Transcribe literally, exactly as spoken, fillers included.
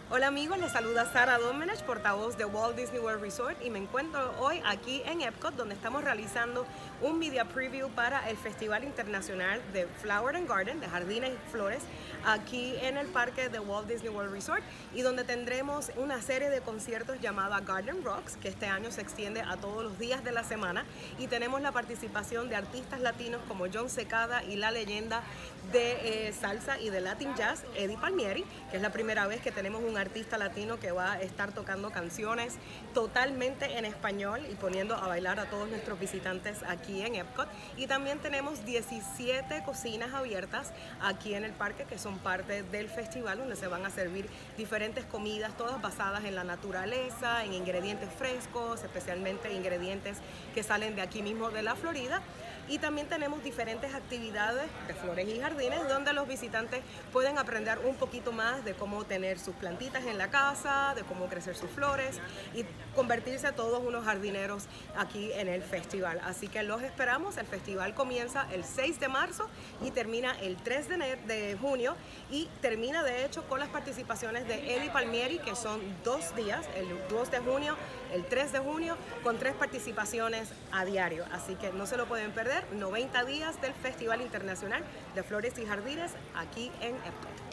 Hola amigos, les saluda Sara Domenech, portavoz de Walt Disney World Resort, y me encuentro hoy aquí en Epcot, donde estamos realizando un media preview para el Festival Internacional de Flower and Garden, de Jardines y Flores, aquí en el parque de Walt Disney World Resort, y donde tendremos una serie de conciertos llamada Garden Rocks, que este año se extiende a todos los días de la semana, y tenemos la participación de artistas latinos como John Secada y la leyenda de eh, salsa y de Latin Jazz, Eddie Palmieri, que es la primera vez que tenemos un artista latino que va a estar tocando canciones totalmente en español y poniendo a bailar a todos nuestros visitantes aquí en Epcot. Y también tenemos diecisiete cocinas abiertas aquí en el parque que son parte del festival, donde se van a servir diferentes comidas, todas basadas en la naturaleza, en ingredientes frescos, especialmente ingredientes que salen de aquí mismo de la Florida. Y también tenemos diferentes actividades de flores y jardines donde los visitantes pueden aprender un poquito más de cómo tener sus plantitas en la casa, de cómo crecer sus flores y convertirse a todos unos jardineros aquí en el festival. Así que los esperamos. El festival comienza el seis de marzo y termina el tres de junio, y termina de hecho con las participaciones de Eddie Palmieri, que son dos días, el dos de junio, el tres de junio, con tres participaciones a diario. Así que no se lo pueden perder. noventa días del Festival Internacional de Flores y Jardines aquí en Epcot.